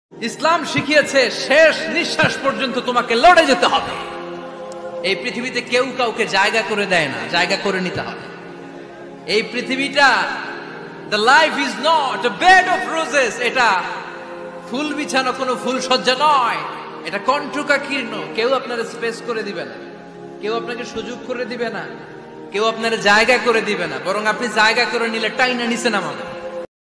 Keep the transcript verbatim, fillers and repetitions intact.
ইসলাম শিখিয়েছে শেষ নিঃশ্বাস পর্যন্ত তোমাকে লড়ে যেতে হবে। এই পৃথিবীতে কেউ কাউকে জায়গা করে দেয় না, জায়গা করে নিতে হবে। এই পৃথিবীটা the life is not a bed of roses, এটা ফুল বিছানো কোনো ফুল সজ্জা নয়, এটা কণ্টকাকীর্ণ। কেউ আপনার স্পেস করে দিবে না, কেউ আপনাকে সুযোগ করে দিবে না, কেউ আপনার জায়গা করে দিবে না, বরং আপনি জায়গা করে নিলে টাইনা নিচে নামাবে।